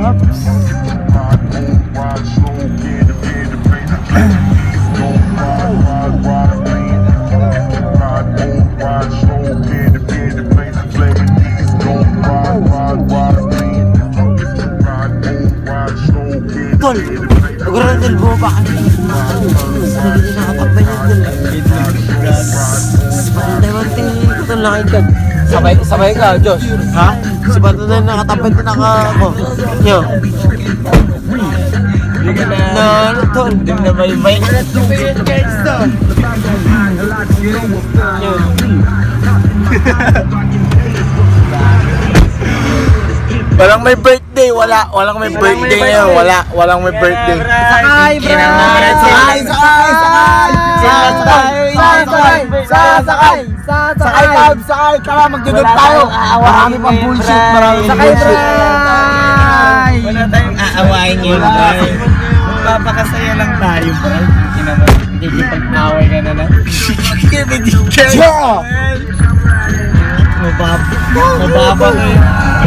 Tol, nagkaroon ng buba ka. Hindi nakatapay na tol. Pantay-pantay ko tol nakikad. Sabay ka, Josh. Ha? Si Bato na nakatapay din ako. Yo. No, tol. Hindi na may Yo. Walang may birthday, walang may birthday ngayon, walang may birthday. Sakay, bro! Sakay, tara, magdudod tayo. Marami pang bullshit, Sakay, bro! Wala tayong aawain ngayon, bro. Papakasaya lang tayo, bro. Hindi naman, nakikipag-away ka na lang. Mababa kayo.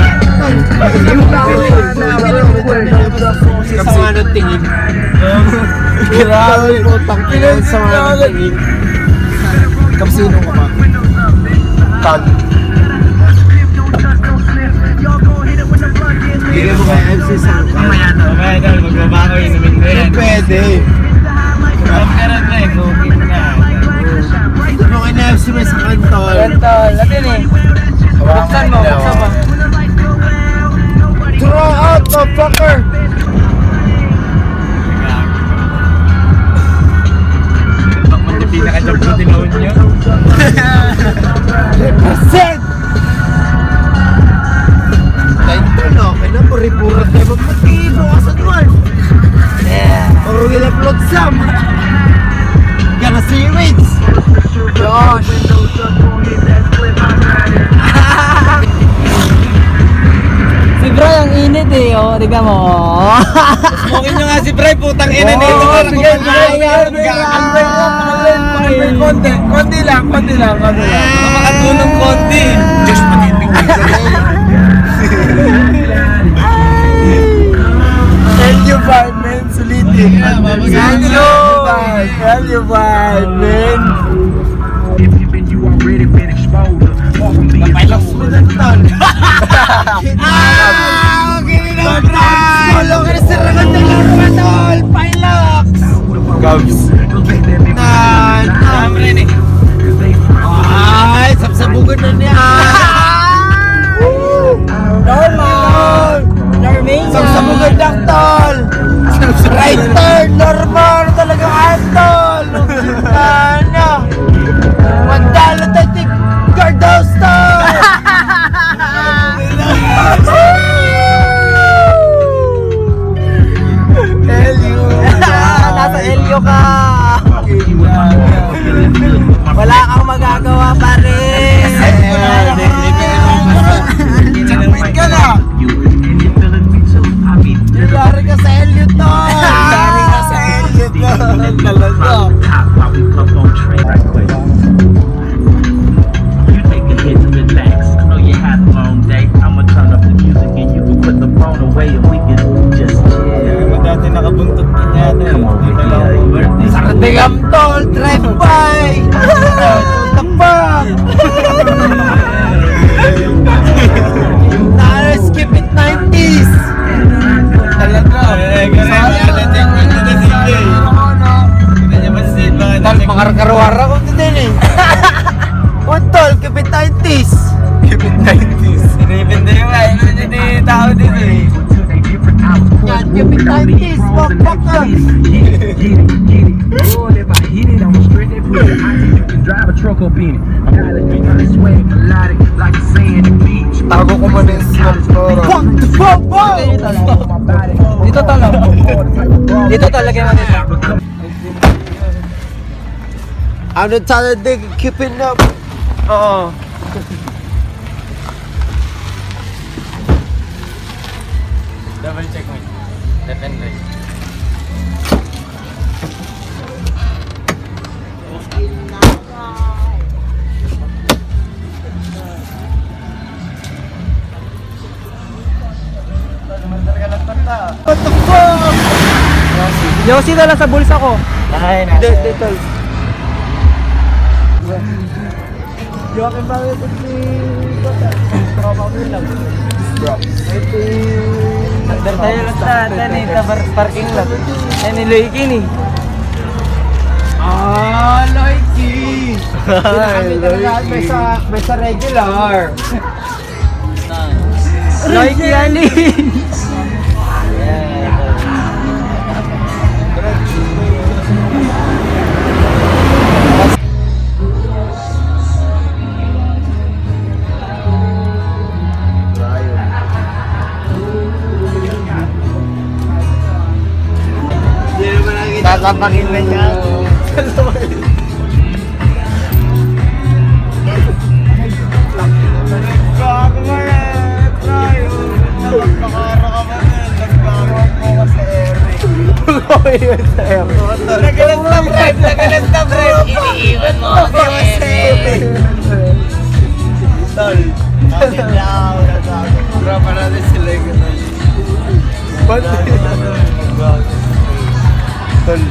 Sa mga tingin. Grabe po, tangkinan sa mga tingin. Kapsino ka ba? Tag. Hindi mo kaya MC Sang. Mamaya daw, magbabago yung namin ko yan. Pwede. Magkaroon na eh, cooking na. Ito mo kaya na FC may sa kantol. Kantol, natin eh. Buksan mo. Throw out, motherfucker! Bakit yung pinaka-job ko tinawin nyo? Represent! Kahit ito, okay na, puri-pura tayo magpag-ibo ka sa duwan. Or we'll upload some. Gonna see you, mates! Josh! Si Bray ang init eh, oh, tignan mo. Smokin nyo nga si Bray, putang ina nito. Konti lang. Makatulong konti. Diyos matinding dito. Tell you five men, sulitin. Tell you five men. If you've been, you already been exposed. Napailas mo na ton. Okay na bro. Solo ka na sirangan na lang mga tol. Pilox. Gabs. Ay, sabsabugan na niya. Normal. Sabsabugan lang tol. Right turn. Normal talaga antol. Ano? Mandalo tayo Gardos tol. Elio. Nasa Elio ka. Wala kang magagawa pare. Checkpoint ka na. Lari ka sa Elio to. Lari ka sa Elio to. Talaga. You take a hit to relax. I know you had a long day. I'ma turn up the music and you can put the phone away and we can just chill. Dati nakabuntot ka niya. Saturday I'm told, drive by. Tapak. Skip it 90s. Talaga. Mga karwara ko din eh. Untol, keep it 90s. Keep it 90s. Sinipin din yung ay. Hindi tao din eh. Yan, keep it 90s. Fuck ka. Tago ko man yung snapstora. Dito talaga. Dito talaga yung manila. I'm not telling they keeping up. Double check me. Definitely. Naman talaga lang What the fuck? Yossi na lang sa bulsa ko. Ay, Hindi, tol. Joaquin ba ito si Tropa ko lang. Bro. Tayo lang sa parking lot. Yan ni Loiki ni. Ah, Loiki! May sa regular. Loiki Ali. Tatapakin na niya. Gago mo rin, tayo. Nakakara ka ba rin? Nagbago mo sa Eric. Nagalas na bread, nagalas na bread. Iniiwan mo si Eric. Tol, bakit lang? Tropa natin sila yung ganun. Ba't tol?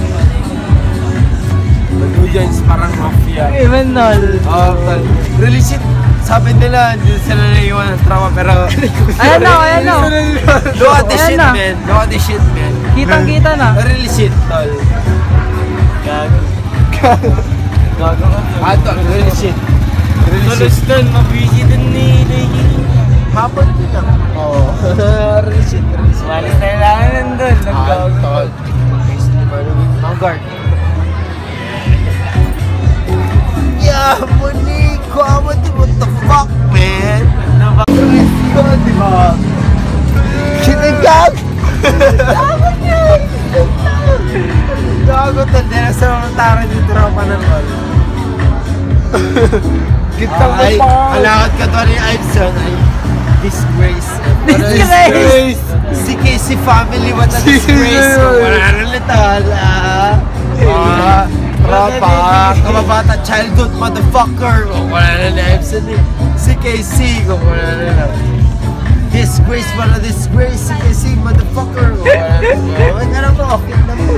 Mag-Ujans parang mafia. Even nol. Oo, tol. Release it. Sabi nila, hindi sila naiwan ng trauma pero... Ayan na, ayan na. Look at this Ayan shit, na. man. Look at this shit, man. Kitang-kita na. Release it, tol. Gago. Gago ka. Ah, tol. Release it. Release it. Tol, mabisi din ni Loiki. Hapon din lang. Oo. Release it. Release it. Malis na lang nandun. Ah, tol. Vanguard. Yeah, Monico, what the fuck, man? Presto, di ba? Sinigag! Gago to, di na sa mga tara ni tropa ng all. Kitang mo pa! Alakad ka to ni Iveson ay disgrace. Disgrace! Si Casey family, what a disgrace! Wala na lital, tropa, kababata, childhood, motherfucker! Wala na ni Iveson eh. Si Casey, wala na lang. Disgrace, wala disgrace. Si Casey, motherfucker! Wala na. Ano mo, okay na mo.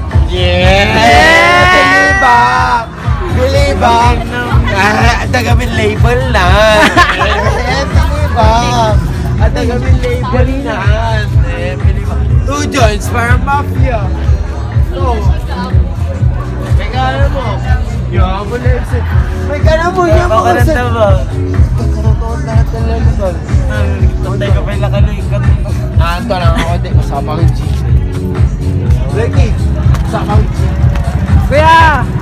Yeah! Bilibang! Bilibang! Tagamin label na! Bilibang! Tagamin label na! Bilibang! Two joints, parang mafia! So, may gana mo! Yaman mo na yun! May gana mo! Yaman mo! Pakaranta ba? Katotoon lahat ng level. Tantay ka pa yung lakaloy ka. Naanto lang ako, di. Kasama ko yung G. Ricky! Kasama ko yung G. Kuya!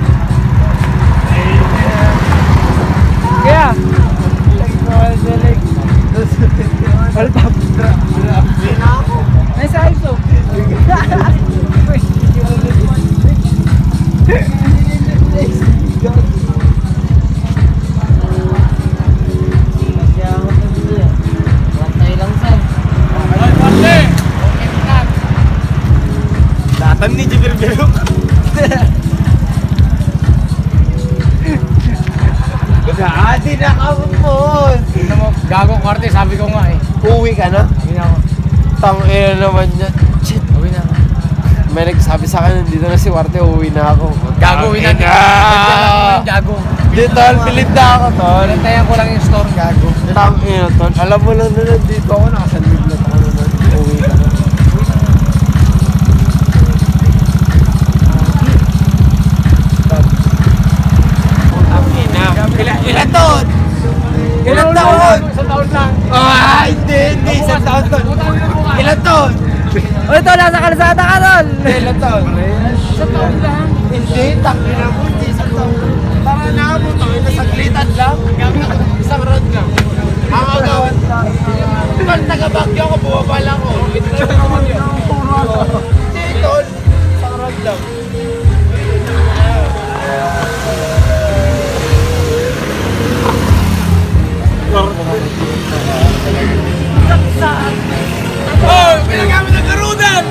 Kuya! Hold up. Hindi na ako. Nasa ISO. Datang ni Jibir Belok. Grabe na ka mo. Gago kwarte, sabi ko nga eh. Uwi ka na? Uwi na ako. Tangina naman yan. Shit. Uwi na ako. May nagsabi sa akin, nandito na si Warte, uwi na ako. Gago, uwi na. Gago. Di tol, bilib na ako tol. Nantayan ko lang yung store, gago. Tangina tol. Alam mo lang na nandito ako, nakasandig na ako naman. Uwi ka na. Ilan taon? Ilan taon? Sa taon lang. Ah, hindi. Isang taon tol. Ilan taon? O ito, nasa kalsada ka tol. Ilan taon? Sa taon lang. Hindi, tangina mo. Hindi isang taon. Tara na mo, tangina saglitan lang. Isang round lang. Ang agawan. Tol, taga-Baguio ako, bumaba lang ako. Hindi tol. Isang round lang. Oh, pinagamit ng karunan!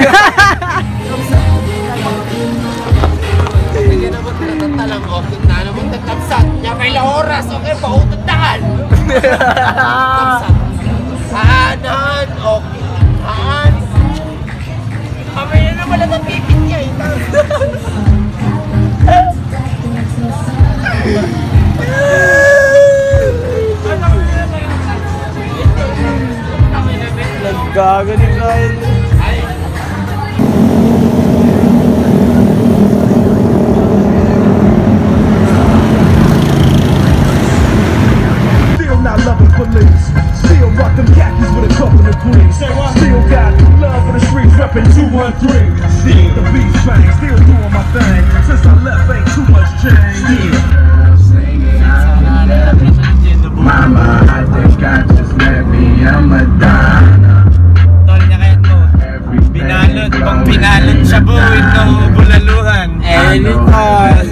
Hindi na ba tinatalang okay na naman tatapsat? Niya kailang oras, okay, pautundahan! Tapsat. Aanan, okay. Aan, Galing Ryan. Still not loving police. Still rock them khakis with a couple of queens. Still got love for the streets, reppin' 213. Still the beat bang, still doing my thing. Since I left, ain't too much change. Mama, I think I just met me a Madonna. Tol niya kaya to. Binalot, pang binalot siya buwin ng bulaluhan. Anytime.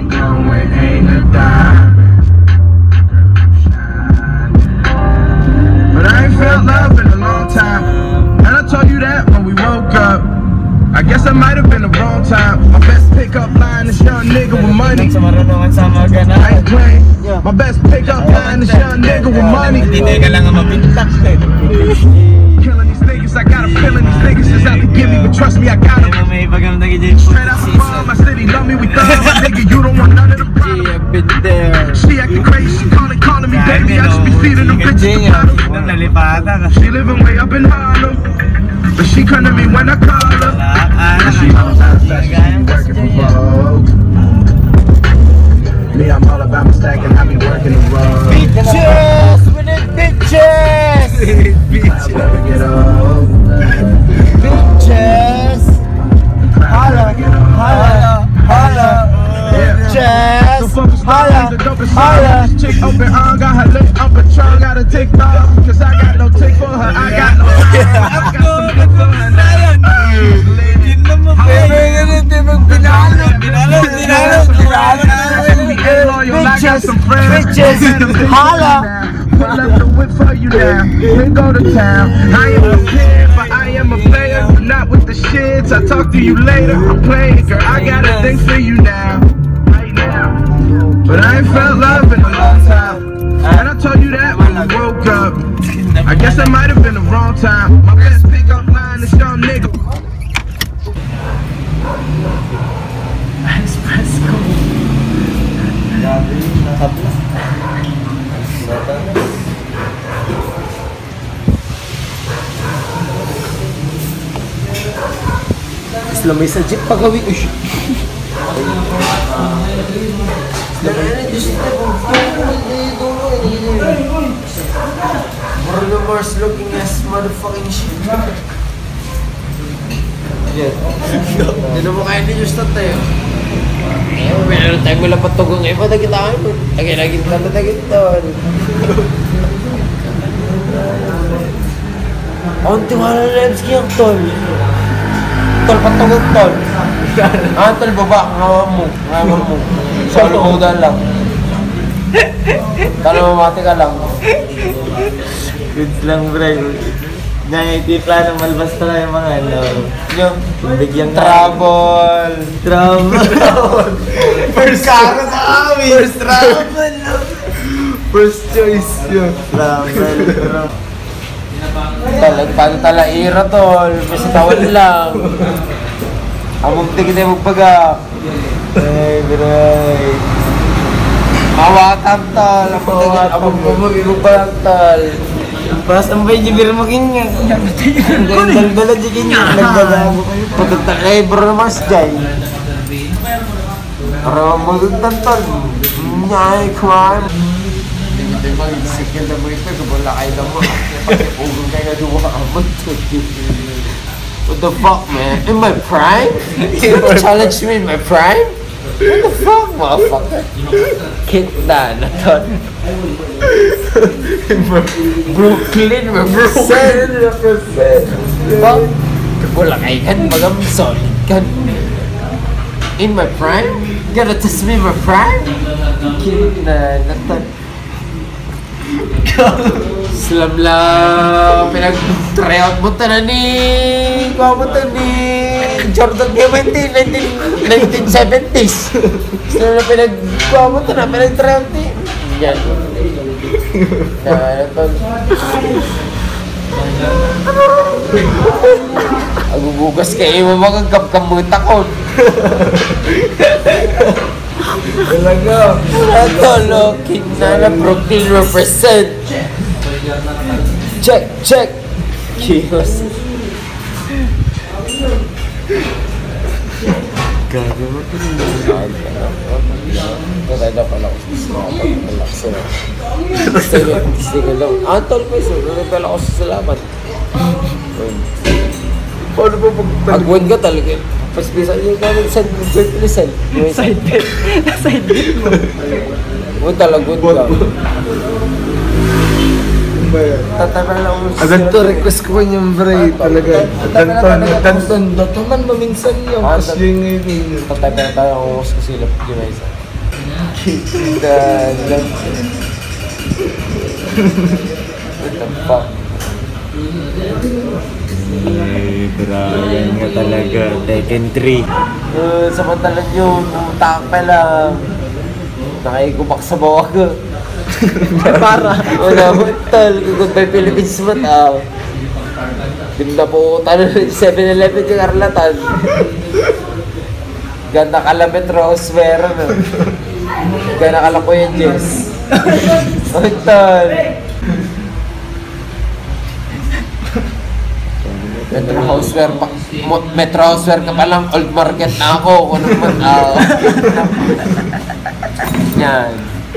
But I ain't felt love in a long time. And I told you that when we woke up. I guess I might have been the wrong time. My best pickup line is young nigga with money. Sa marunongan sa mga ganun. I ain't playing. My best pickup line is young nigga with money. Hindi ka lang mabintak eh. Killing these niggas, I got a feeling these niggas is out to get me, but trust me, I got them. May pagamdag dyan. Straight out the farm, my city love me, we thug. My nigga, you don't want none of the problems. I've been there. She acting crazy, she calling me baby. I just be feeding them bitches the bottle. She living way up in Harlem, but she come to me when I call her. And she knows how fast she be working for Vogue. Me, I'm all about my stacking, I be working the road. Bitches! With it, bitches! I'll never get old. Bitches! Holla! Holla! Holla! Bitches! Holla! Holla! This chick open arm, got her lip up a trunk, got a TikTok. Cause I got no tick for her, I got no time. I got some dick for her now. Bitches! Holla! I left the whip for you now. We go to town. I am a kid, but I am a player. Not with the shits. I talk to you later. I'm playing, girl. I got a thing for you now. Right now. But I ain't felt love in a long time. And I told you that when we woke up. I guess it might have been the wrong time. My best pickup line is young nigga. Islamay sa jeep pagawi. Uy! Bruno Mars looking as motherfucking shit. Hindi mo kaya ni Justin tayo. Meron tayo mula patugong ngayon. Patagit ako. Lagi-lagi ka na tagit doon. Ang tiwala na Lemski ang tol. Tol, patugong tol. Tol, baba. Ngawa mo. Sa lukudan lang. Kala mamati ka lang. Goods lang, bro. Naitipla ng malbas pala yung mga ano. Yung bigyang trouble. First karo sa amin. First trouble. First choice yun. Trouble. Paano talaira tol? Basta tawal lang. Among tigil yung magpaga. Ay, bray. Mawatan tol. Among magpaga tol. Pas sampai jibir makin nya. Dal-dal aja kayaknya. Nagdadago kayo. Pagkatakay bro mas jay. Para magtantan. Nyay kwan. Hindi ba sikil na mo ito kabala kay damo. Pagkugong kayo duwa amot. What the fuck, man? In my prime? You challenge me in my prime? What the fuck, motherfucker? Kita na to. Brooklyn represent. Fuck. Wala kayo kan, magam solid kan. In my prime? Gotta test me in my prime? Kita na to. Slam lang. Pinag-tryout mo ta na ni... Kuha mo ta ni... Jordan Diamante, 1970s. Slam lang pinag-kuha mo ta na, pinag-tryout ni... Yan. Agugugas kayo mo magagap-kamut ako. Talaga. Ito, looking na Brooklyn represent. Check. Kios. Gago mo. Patay na pala ako sa makapag-relax na. Gusto ko lang. Tol ko iso. Nalipel ako sa salamat. Paano ba pag... Agwan ka talaga. Paspisan yung kami side bet lisan. Side bet. Side bet mo. Agwan talagwan ka. Tatama lang mo. Ganto request ko yung bre talaga. Danton. Danton man maminsan yung kasi yung ngayon. Tatay na tayo ang umus ko sila yung isa. Dan. What the fuck? Brian nga talaga. Tekken 3. Samantalan yun, utak pa lang. Nakikubak sa bawag ko. Para. Wala mo, tal. Goodbye Philippines mo, tao. Ganda po, tanong 7-Eleven yung arlatan. Ganda kalamit Rose meron, no? Ganda kalako yung Jess. Oh, tal. Metro Houseware pa. Metro Houseware ka pa lang, old market na ako. Kung naman, yan.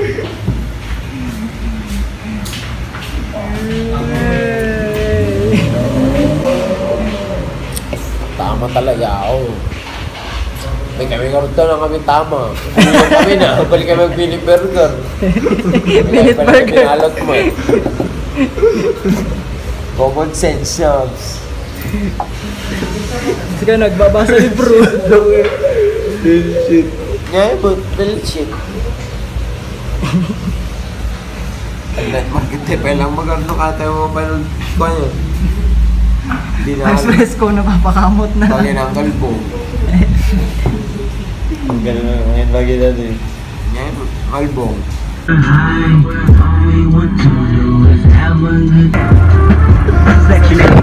Tama talaga ako. May kami karoon lang kami tama. Kami na, balik kami ang Philip Burger. Philip Burger. Pinalot mo. Common sense jobs. Kasi ka nagbabasa libro. Shit. Yeah, but bullshit. Net market pa lang maganda ka tayo mo pa nun ko yun. Hindi na Express ko napapakamot na. Bagay ng kalbo. Ang gano'n na ngayon bagay natin. Yeah, kalbong. Section 8.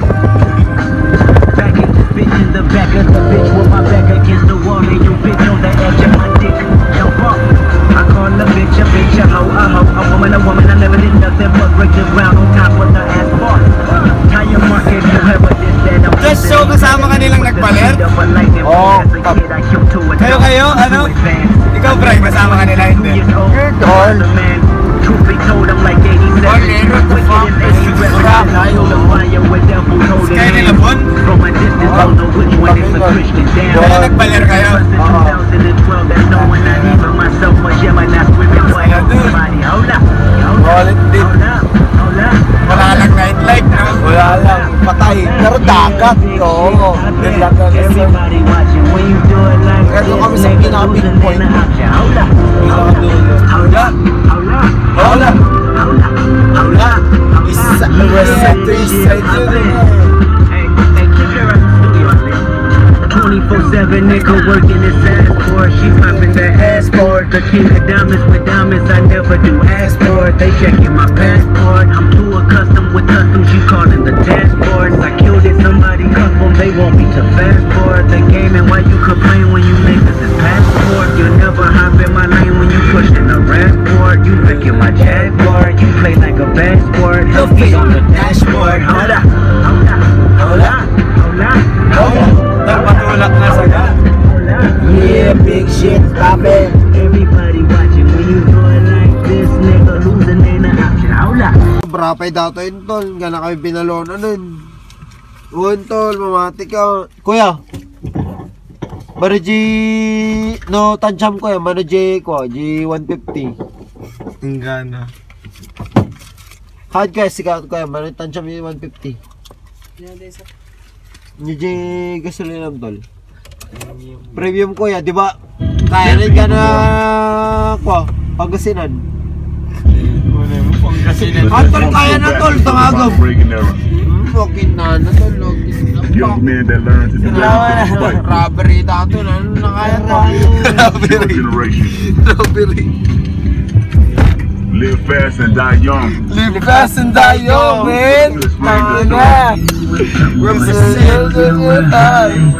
Back in this bitch in the back of the bitch with my back against the wall and you bitch on the edge of my dick. Yo, fuck. I call a bitch, a hoe, a woman, I never did nothing but break the ground on top of the asphalt. Tire market, whoever this that I'm Just so kasama ka nilang nagpalit? Oo, Kayo, ano? Ikaw, Brian, kasama ka nila, hindi? Tol. Truth be told, I'm like 87. Wicked and 80 reps. I hold a fire with devils holding Kaya nila, hands. Bon? From a distance, don't know which one is a Christian damn. Kaya nagpalit kayo? 2012, that's no one, not even myself, but yeah, man, that's women, boy, everybody. Hold up, Wallet din. hold up, hold up. Wala lang nightlife, no? Wala lang. Patay. Pero dagat. Oo. Dagat. Everybody watching when you do it like Kaya this, kami sa nigga, pinaka-big losing point. in the option. Hold up, hold up, hold up, hold up, hold up, hold up. Isa. West side to east side yun. Hey, keep your ass studio. 24/7 nigga working his ass for it. She popping the ass for it. The king of diamonds with diamonds, I never do ask for it. They checking my passport. I'm too accustomed with customs, you calling the dashboards. I killed it, somebody custom, they want me to fast forward the game. And why you complain when you niggas is passport? You never hop in my lane when you pushing the passport. You wrecking my Jaguar, you play like a bad sport. Help me on the dashboard. Hold up, hold up, hold up, hold up, hold up. Nagpatulak na sa gan. Yeah, big shit, stop it. Everybody watching when you do it like this, nigga losing ain't an option. Hold up. Brapay dato yun, tol. Nga na kami pinalona nun. Uwan, tol. Mamati ka. Kuya. Manaji... No, tansyam ko yan. Manaji ko. G150. Ang gana. Hard guys, sikat ko yan. Manaji tansyam yung 150. G gasolina, tol. Premium ko yan, di ba? Kaya rin ka na... Kwa, Pangasinan. Tol, kaya na, tol. Tangagam. Fucking na, tol. Young men that learn to do fight. Robbery dato na. Nakaya na. Generation. Live fast and die young. Live fast and die young, man. Tanga. We're still the time.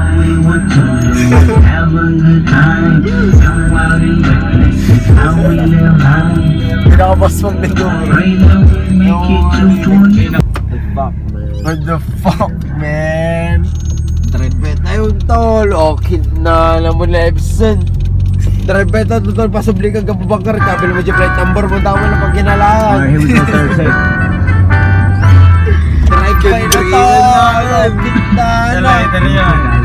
Pinakabas mong nito. What the fuck, man? Bakit na naman na Epson? Drive by ito, tutol pasubli kang kapabangkar. Kabil mo dyan plate number mo, tama na pag kinalaan. Alright, here we go, third take. Drive by na to. Gitna na.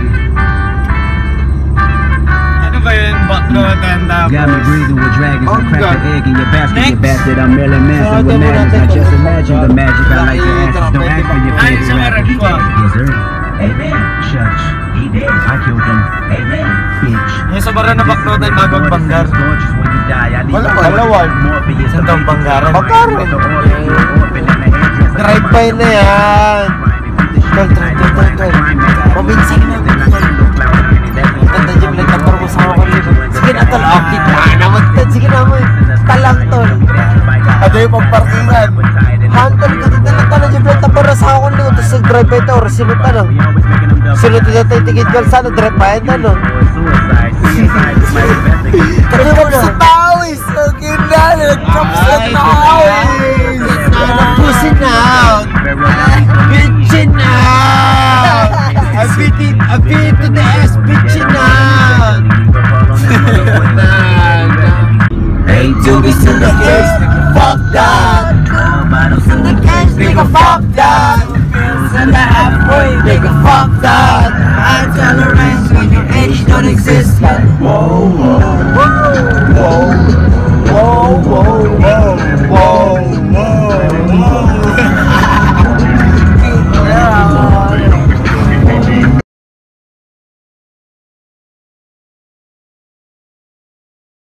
Ano ba yun? Backload and Got me breathing with dragons and crack God. the egg in your basket, you bastard. I'm Marilyn Manson with madness. I just imagine the magic. I like your asses. Don't ask for your favorite rapper. Yes, sir. Amen. Church. He did. I killed him. Amen. Bitch. Yung sa bara na backload ay bagong banggar. Wala pa, dalawal. Sa daw banggaran. Banggaran. Drive by na yan. Tol. Paminsan na. Tanda dyan plate number mo sa ako nito. Sige na tol. Okay na naman. Sige na mo. Talang tol. Ano yung pagparkingan? Hantol ka dito na tala dyan plate number sa ako nito. Tapos nag-drive by ito. Or sinot ano? Sinot ito tayo tigit ka sana. Drive by ito ano? Nag-cup sa tawis! Okay na! Nag-cup sa tawis! Pusin out! Bitchin out! A beat to the ass! Bitchin out! Hey, doobies in the case! Fuck that! In the case, nigga, fuck that! In the halfway, nigga, fuck that! I tell her